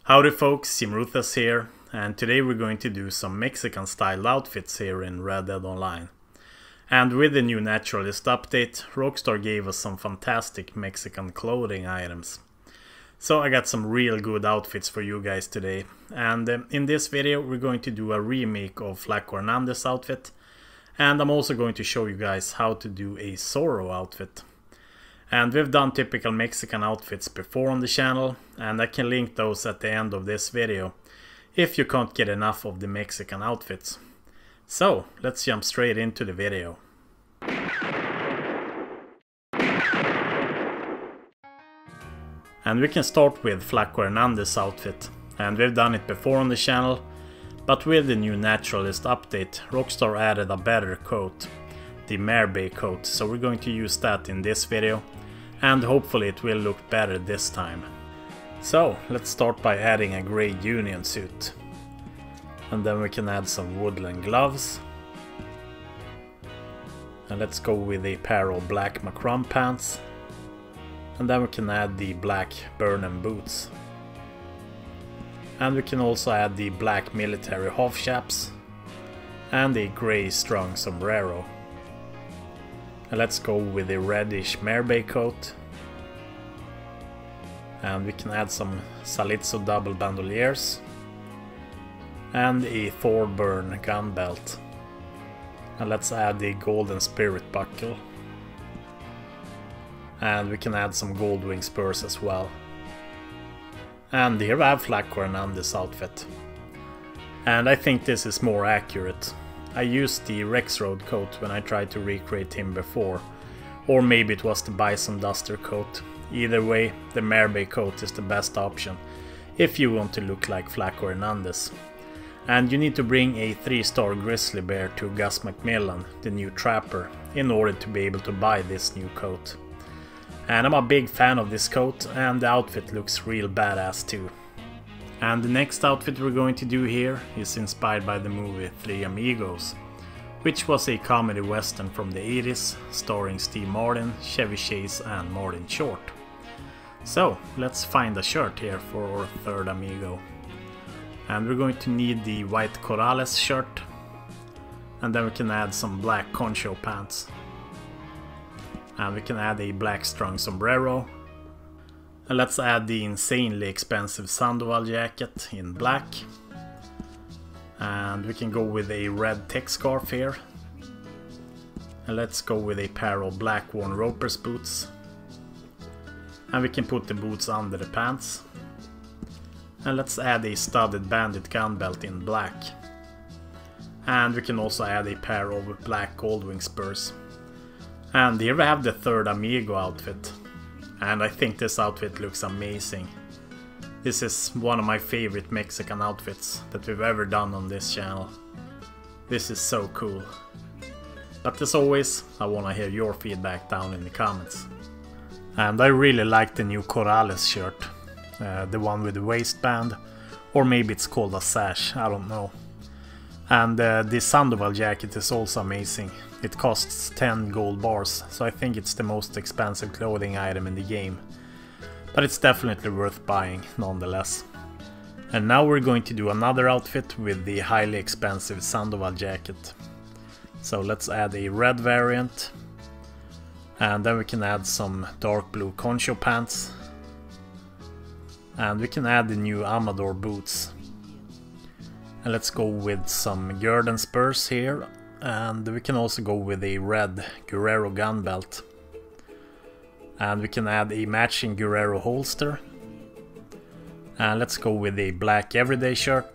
Howdy folks, JimRuthless here, and today we're going to do some Mexican styled outfits here in Red Dead Online. And with the new Naturalist update, Rockstar gave us some fantastic Mexican clothing items. So I got some real good outfits for you guys today, and in this video we're going to do a remake of Flaco Hernandez outfit, and I'm also going to show you guys how to do a Zorro outfit. And we've done typical Mexican outfits before on the channel, and I can link those at the end of this video if you can't get enough of the Mexican outfits. So let's jump straight into the video. And we can start with Flaco Hernandez outfit, and we've done it before on the channel, but with the new Naturalist update Rockstar added a better coat, the Maerbay coat, so we're going to use that in this video, and hopefully it will look better this time. So let's start by adding a grey union suit, and then we can add some woodland gloves, and let's go with a pair of black macram pants, and then we can add the black Burnham boots, and we can also add the black military half chaps and a grey strung sombrero. And let's go with a reddish Maerbay coat, and we can add some Salitzo double bandoliers and a Thorburn gun belt, and let's add the golden spirit buckle, and we can add some gold wing spurs as well. And here I have Flaco Hernandez outfit, and I think this is more accurate. I used the Rex Road coat when I tried to recreate him before, or maybe it was the Bison Duster coat. Either way, the Maerbay coat is the best option if you want to look like Flaco Hernandez. And you need to bring a 3-star grizzly bear to Gus McMillan, the new trapper, in order to be able to buy this new coat. And I'm a big fan of this coat, and the outfit looks real badass too. And the next outfit we're going to do here is inspired by the movie Three Amigos, which was a comedy western from the 80s starring Steve Martin, Chevy Chase and Martin Short. So let's find a shirt here for our Third Amigo. And we're going to need the white Corrales shirt, and then we can add some black concho pants. And we can add a black strung sombrero. And let's add the insanely expensive Sandoval Jacket in black. And we can go with a red tech scarf here. And let's go with a pair of black worn ropers boots. And we can put the boots under the pants. And let's add a studded bandit gun belt in black. And we can also add a pair of black goldwing spurs. And here we have the Third Amigo outfit. And I think this outfit looks amazing. This is one of my favorite Mexican outfits that we've ever done on this channel. This is so cool. But as always, I want to hear your feedback down in the comments. And I really like the new Corrales shirt. The one with the waistband. Or maybe it's called a sash, I don't know. And the Sandoval Jacket is also amazing. It costs 10 gold bars, so I think it's the most expensive clothing item in the game. But it's definitely worth buying, nonetheless. And now we're going to do another outfit with the highly expensive Sandoval Jacket. So let's add a red variant. And then we can add some dark blue concho pants. And we can add the new Amador boots. And let's go with some Gurden spurs here. And we can also go with a red Guerrero gun belt. And we can add a matching Guerrero holster. And let's go with a black everyday shirt.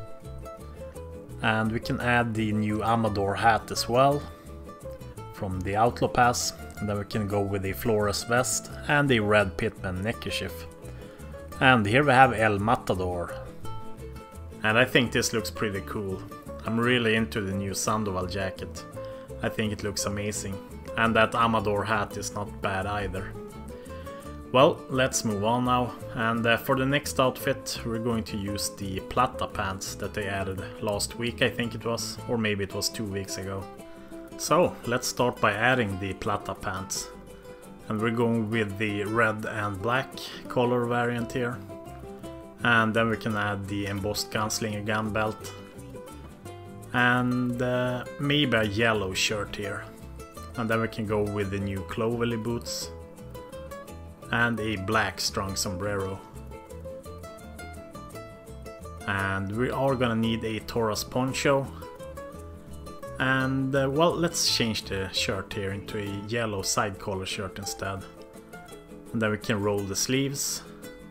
And we can add the new Amador hat as well, from the Outlaw Pass. And then we can go with a Flores vest and a red Pitman neckerchief. And here we have El Matador. And I think this looks pretty cool. I'm really into the new Sandoval Jacket. I think it looks amazing. And that Amador hat is not bad either. Well, let's move on now. And for the next outfit we're going to use the Plata Pants that they added last week, I think it was. Or maybe it was 2 weeks ago. So let's start by adding the Plata Pants. And we're going with the red and black color variant here. And then we can add the embossed gunslinger gun belt. And maybe a yellow shirt here. And then we can go with the new cloverly boots. And a black strong sombrero. And we are gonna need a Taurus poncho. And well, let's change the shirt here into a yellow side collar shirt instead. And then we can roll the sleeves.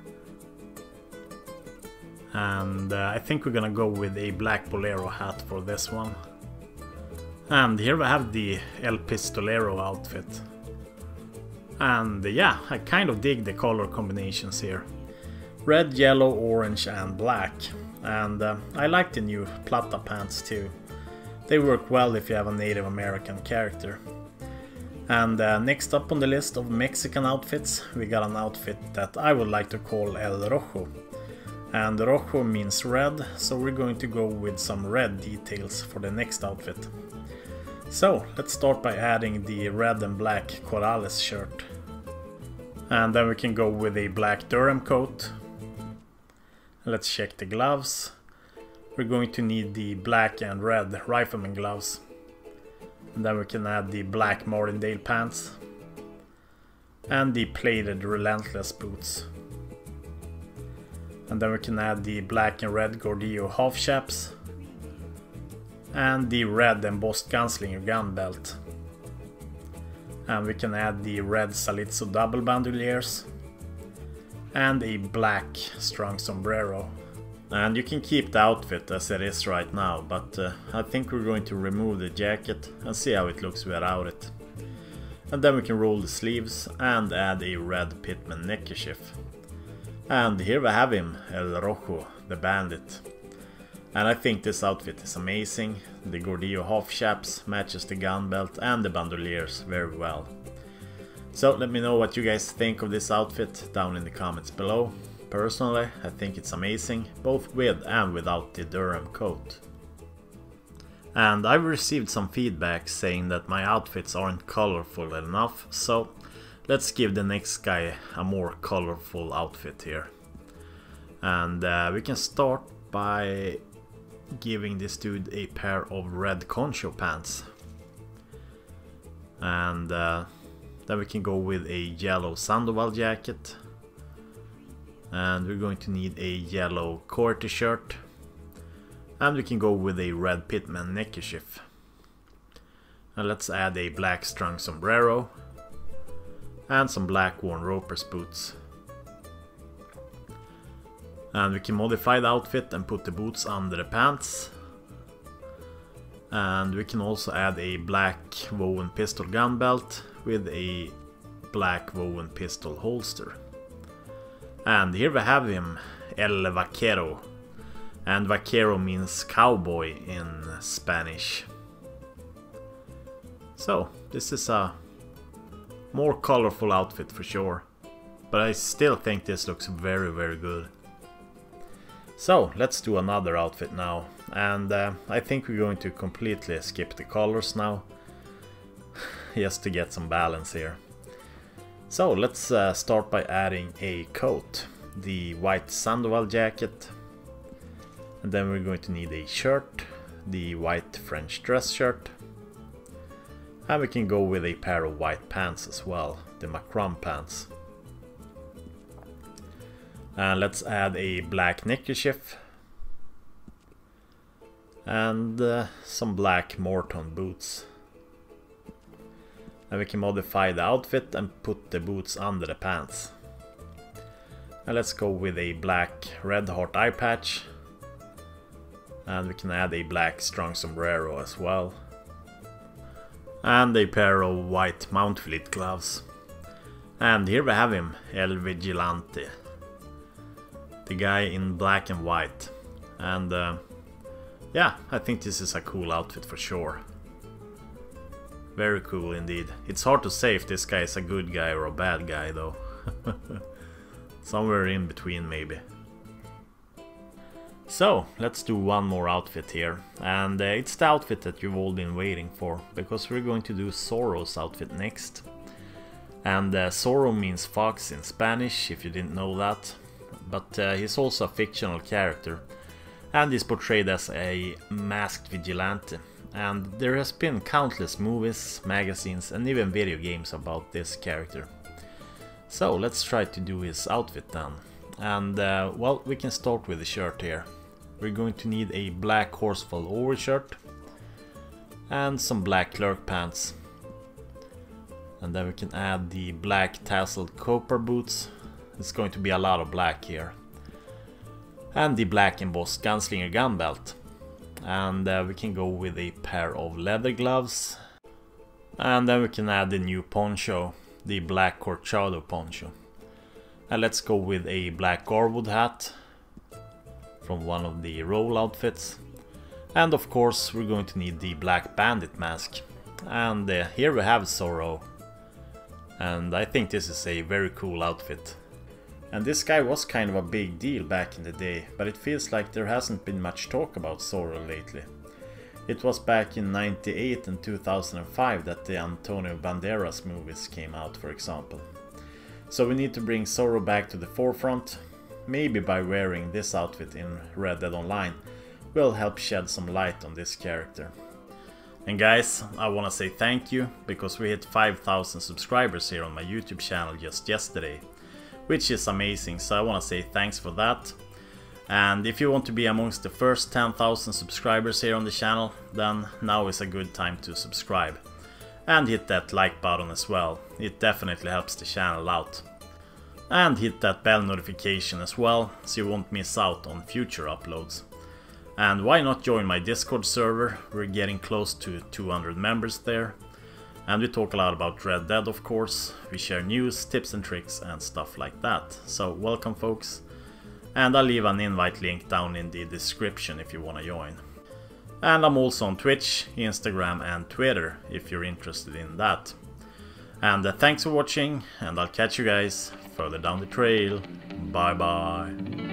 And I think we're gonna go with a black bolero hat for this one. And here we have the El Pistolero outfit. And yeah, I kind of dig the color combinations here. Red, yellow, orange and black. And I like the new Plata Pants too. They work well if you have a Native American character. And next up on the list of Mexican outfits, we got an outfit that I would like to call El Rojo. And Rojo means red, so we're going to go with some red details for the next outfit. So let's start by adding the red and black Corrales shirt. And then we can go with a black Durham coat. Let's check the gloves. We're going to need the black and red rifleman gloves. And then we can add the black Martindale pants. And the plated Relentless boots. And then we can add the black and red Gordillo half chaps. And the red embossed gunslinger gun belt. And we can add the red Salitzo double bandoliers. And a black strong sombrero. And you can keep the outfit as it is right now, but I think we're going to remove the jacket and see how it looks without it. And then we can roll the sleeves and add a red Pitman neckerchief. And here we have him, El Rojo, the bandit. And I think this outfit is amazing. The Gordillo half chaps matches the gun belt and the bandoliers very well. So let me know what you guys think of this outfit down in the comments below. Personally, I think it's amazing, both with and without the Durham coat. And I've received some feedback saying that my outfits aren't colorful enough, so let's give the next guy a more colorful outfit here. And we can start by giving this dude a pair of red concho pants. And then we can go with a yellow Sandoval jacket. And we're going to need a yellow Wheter shirt. And we can go with a red Pitman neckerchief. And let's add a black strung sombrero. And some black worn ropers boots. And we can modify the outfit and put the boots under the pants. And we can also add a black woven pistol gun belt with a black woven pistol holster. And here we have him, El Vaquero. And Vaquero means cowboy in Spanish. So this is a more colorful outfit for sure. But I still think this looks very, very good. So let's do another outfit now. And I think we're going to completely skip the colors now. Just to get some balance here. So let's start by adding a coat. The white Sandoval jacket. And then we're going to need a shirt. The white French dress shirt. And we can go with a pair of white pants as well. The macram pants. And let's add a black neckerchief. And some black Morton boots. And we can modify the outfit and put the boots under the pants. And let's go with a black red heart eye patch. And we can add a black strong sombrero as well. And a pair of white Mount Fleet gloves. And here we have him, El Vigilante. The guy in black and white. And yeah, I think this is a cool outfit for sure. Very cool indeed. It's hard to say if this guy is a good guy or a bad guy though. Somewhere in between maybe. So, let's do one more outfit here. And it's the outfit that you've all been waiting for. Because we're going to do Zorro's outfit next. And Zorro means fox in Spanish, if you didn't know that. but he's also a fictional character, and is portrayed as a masked vigilante. And there has been countless movies, magazines and even video games about this character. So let's try to do his outfit then. And well, we can start with the shirt here. We're going to need a black horseful overshirt and some black clerk pants. And then we can add the black tasseled copper boots. It's going to be a lot of black here. And the black embossed gunslinger gun belt. And we can go with a pair of leather gloves. And then we can add the new poncho, the black corchado poncho. And let's go with a black garwood hat from one of the roll outfits. And of course we're going to need the black bandit mask. And here we have Zorro. And I think this is a very cool outfit. And this guy was kind of a big deal back in the day, but it feels like there hasn't been much talk about Zorro lately. It was back in '98 and 2005 that the Antonio Banderas movies came out, for example. So we need to bring Zorro back to the forefront. Maybe by wearing this outfit in Red Dead Online will help shed some light on this character. And guys, I wanna say thank you, because we hit 5,000 subscribers here on my YouTube channel just yesterday, which is amazing, so I wanna say thanks for that. And if you want to be amongst the first 10,000 subscribers here on the channel, then now is a good time to subscribe. And hit that like button as well, it definitely helps the channel out. And hit that bell notification as well, so you won't miss out on future uploads. And why not join my Discord server? We're getting close to 200 members there. And we talk a lot about Red Dead, of course. We share news, tips and tricks and stuff like that. So welcome folks. And I'll leave an invite link down in the description if you want to join. And I'm also on Twitch, Instagram and Twitter if you're interested in that. And thanks for watching, and I'll catch you guys further down the trail. Bye bye.